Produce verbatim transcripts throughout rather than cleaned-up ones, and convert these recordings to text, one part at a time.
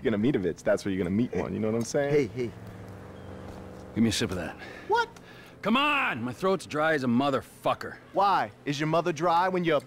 you're gonna meet a Vitz, that's where you're gonna meet one. You know what I'm saying? Hey, hey. Give me a sip of that. What? Come on! My throat's dry as a motherfucker. Why? Is your mother dry when you're...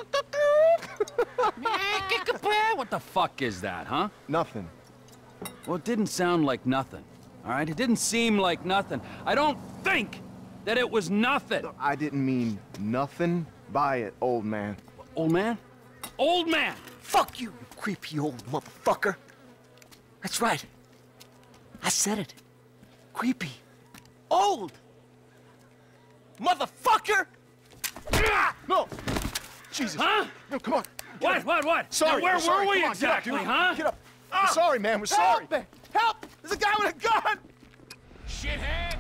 What the fuck is that, huh? Nothing. Well, it didn't sound like nothing, all right? It didn't seem like nothing. I don't think that it was nothing. I didn't mean nothing by it, old man. Old man? Old man! Fuck you, you creepy old motherfucker. That's right. I said it. Creepy. Old. Motherfucker! No! Jesus. Huh? No, come on. What, up. what, what? Sorry. Now, where sorry. were we Come on, exactly, get up, huh? Get up. We're sorry, man. We're sorry. Help me! Help! There's a guy with a gun! Shithead!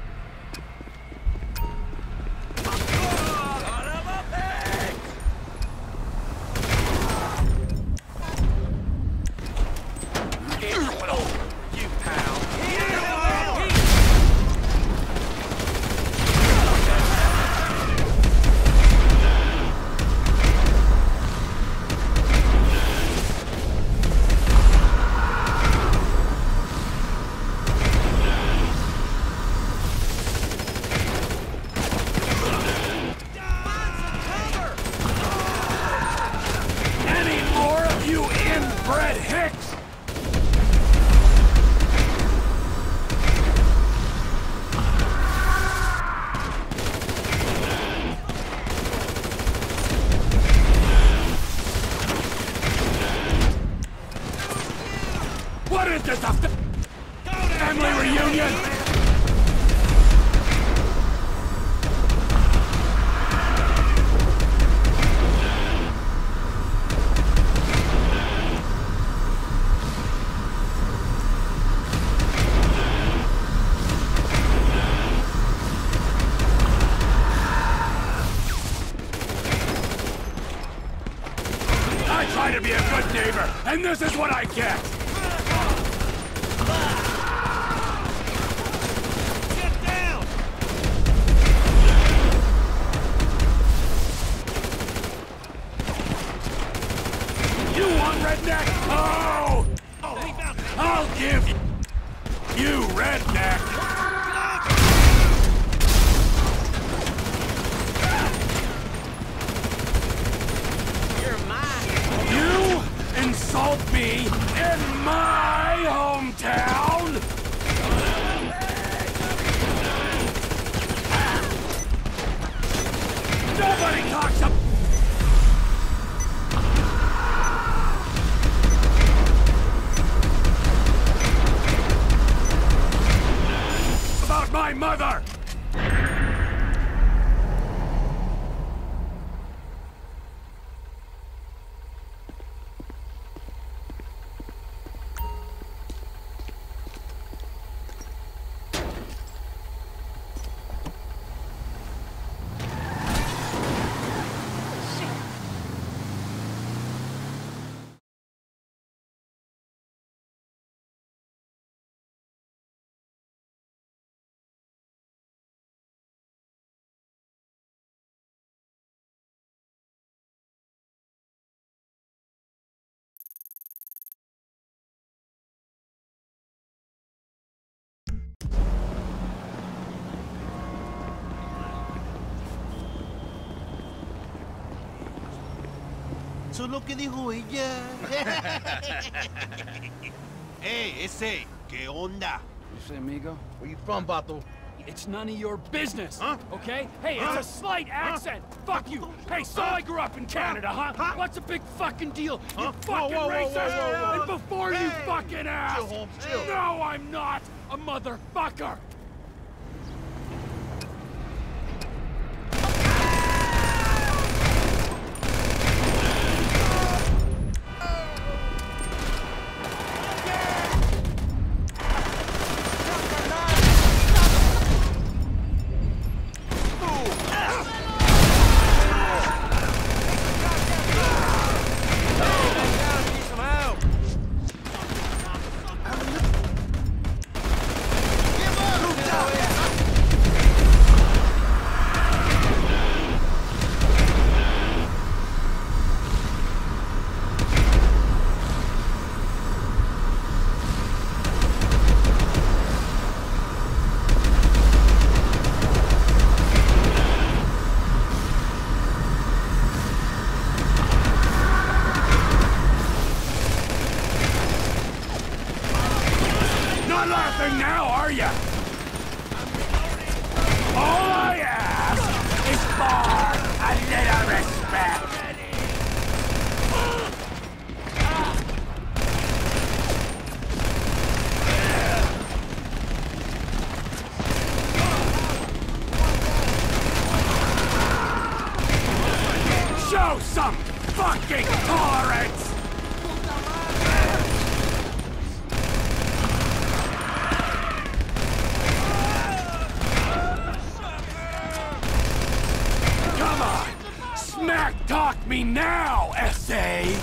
You pal. Any more of you inbred hicks? What is this, a family reunion? I try to be a good neighbor, and this is what I get! Get down! You want redneck? Oh! I'll give you redneck! You insult me in my hometown? Nobody talks ab- about my mother! Eso es lo que dijo ella. Hey, ese, ¿qué onda? You say amigo? Where you from, Bato? It's none of your business, Huh? okay? Hey, Huh? it's a slight accent. Fuck you. Hey, so I grew up in Canada, huh? Huh? What's a big fucking deal? You Huh? fucking Whoa, whoa, whoa, racist! whoa, whoa, whoa. And before you Hey! fucking ask, Chill, Holmes, chill. no, I'm not a motherfucker. Give up! Show some fucking tolerance! Come on! Smack talk me now, S A!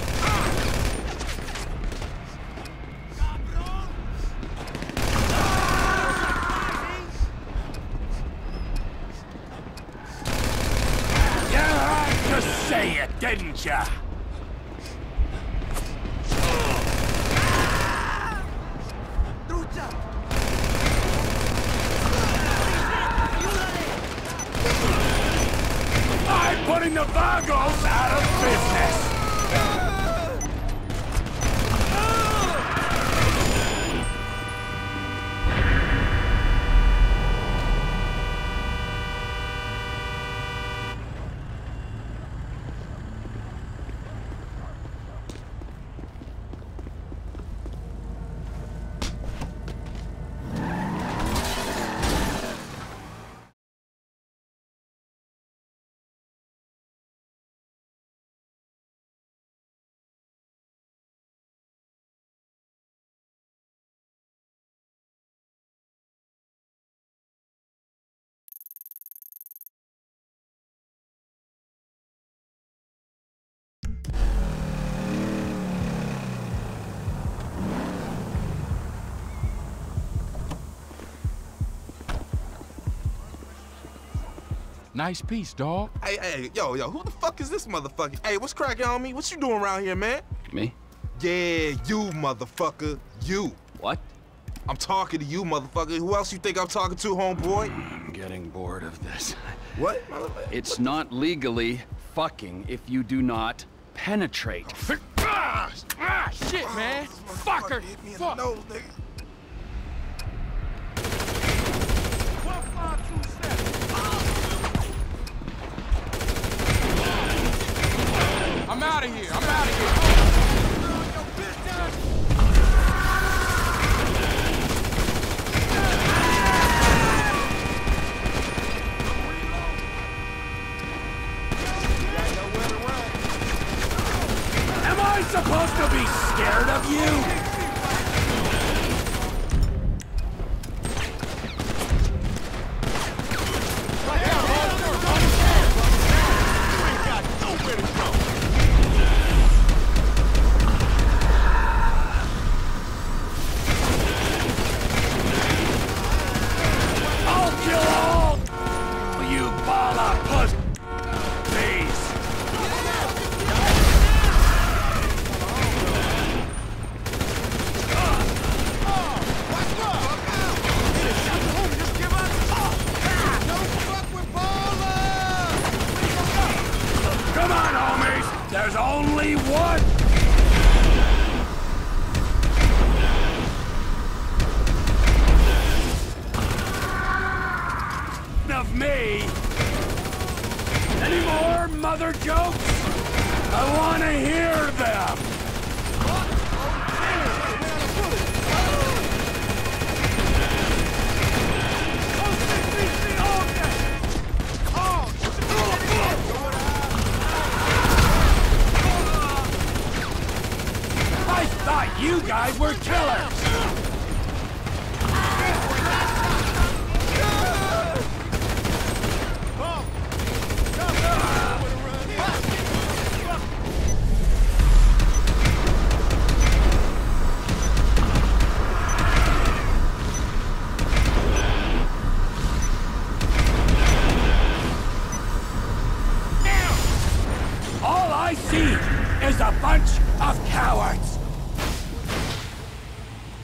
Say it, didn't ya? I'm putting the Vagos out of business! Nice piece, dog. Hey, hey, yo, yo, who the fuck is this motherfucker? Hey, what's cracking on me? What you doing around here, man? Me? Yeah, you, motherfucker. You. What? I'm talking to you, motherfucker. Who else you think I'm talking to, homeboy? I'm getting bored of this. What? It's not legally fucking if you do not penetrate. Ah, ah, shit, man. Fucker. Hit me in Fuck. the nose, nigga. I'm out of here. I'm out of here. Am I supposed to be scared of you? There's only one! Of me! Any more mother jokes? I want to hear them! I thought you guys were killers! All I see is a bunch of cowards!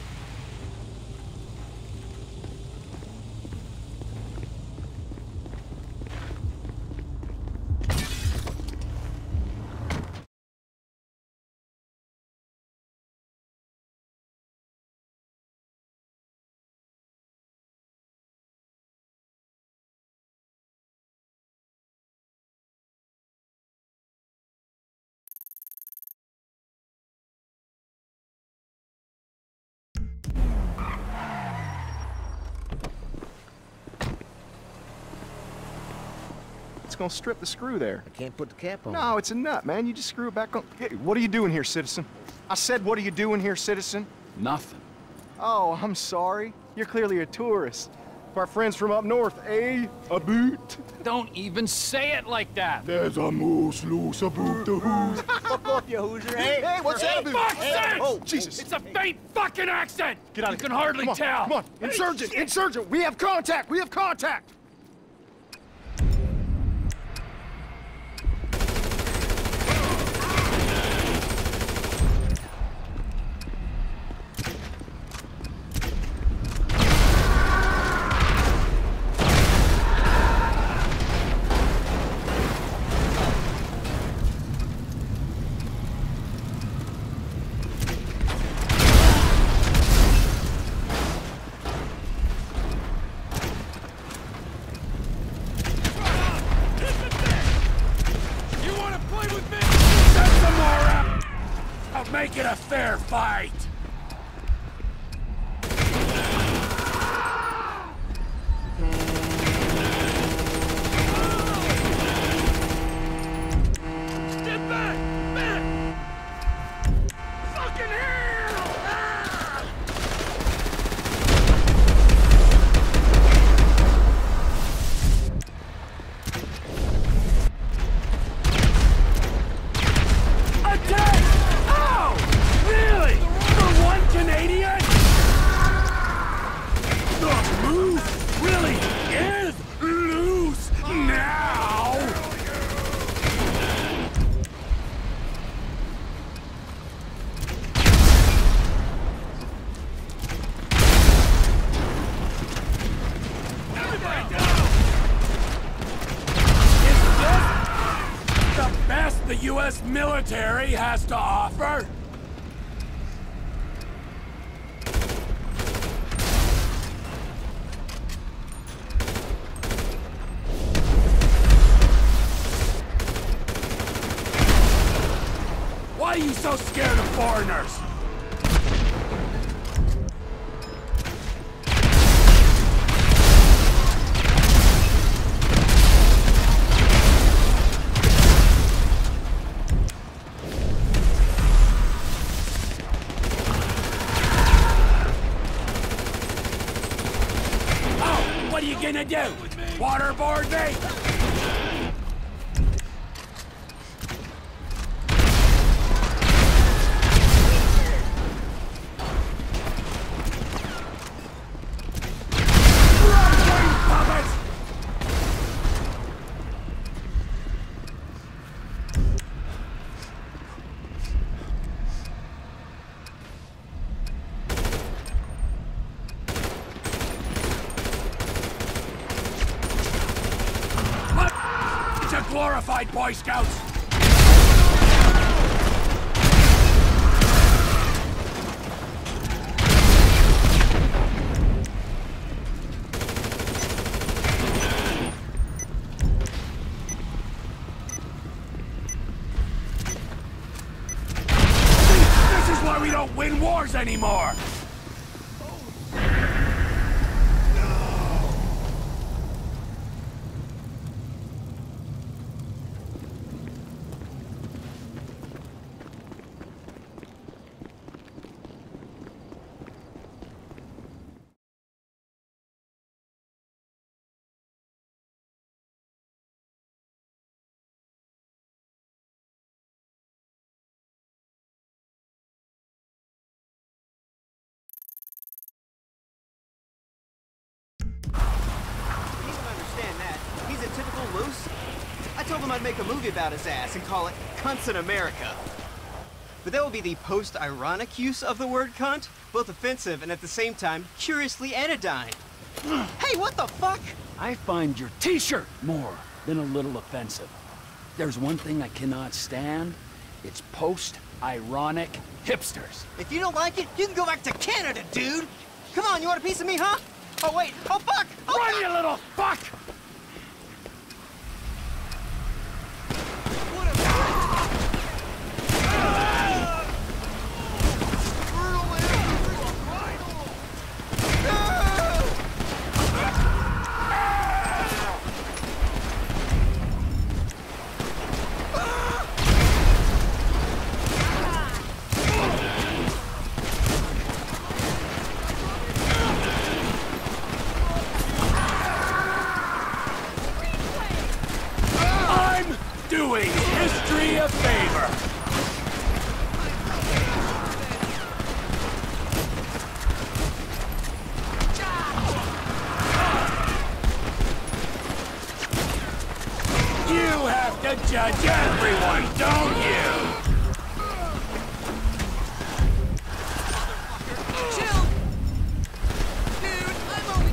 it's gonna strip the screw there. I can't put the cap on. No, it's a nut, man. You just screw it back on. Hey, what are you doing here, citizen? I said, what are you doing here, citizen? Nothing. Oh, I'm sorry. You're clearly a tourist. Our friends from up north, eh? A boot? Don't even say it like that. There's a moose loose about the who's. Fuck off, you Hoosier. Hey, Hey, what's For happening? fuck's sake! Oh, Jesus. It's a faint fucking accent! Get out You of can here. hardly Come on, tell. Come on, insurgent, insurgent. We have contact. We have contact. You wanna play with me? Set some more up! I'll make it a fair fight! Get back! Back! Fucking hell! Ah! Attack! Oh! Really? For one Canadian? The moose really is loose now! Everybody down! Is this the best the U S military has to offer? Why are you so scared of foreigners? Oh, what are you gonna do? Waterboard me? Bunch of glorified Boy Scouts! This is why we don't win wars anymore! He doesn't understand that. He's a typical loose. I told him I'd make a movie about his ass and call it Cunts in America. But that would be the post-ironic use of the word cunt, both offensive and at the same time curiously anodyne. Hey, what the fuck? I find your t-shirt more than a little offensive. There's one thing I cannot stand. It's post-ironic hipsters. If you don't like it, you can go back to Canada, dude. Come on, you want a piece of me, huh? Oh, wait. Oh, fuck. Oh, Run, fuck. you little fuck! doing history a favor. You have to judge everyone, don't you? Chill! Dude, I'm only...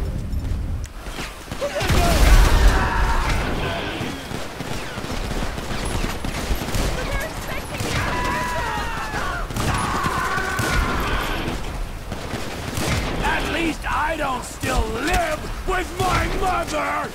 At least I don't still live with my mother!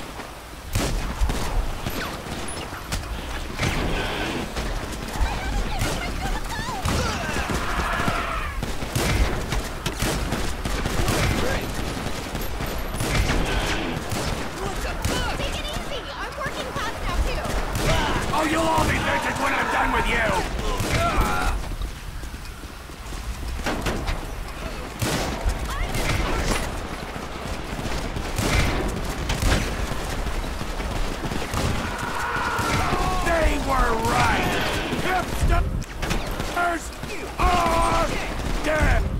Oh, you'll all be bitches when I'm done with you! They were right! Hipsters are dead!